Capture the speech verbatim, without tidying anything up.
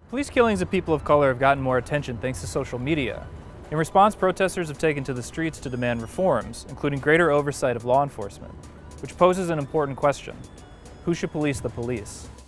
Police killings of people of color have gotten more attention thanks to social media. In response, protesters have taken to the streets to demand reforms, including greater oversight of law enforcement, which poses an important question: who should police the police?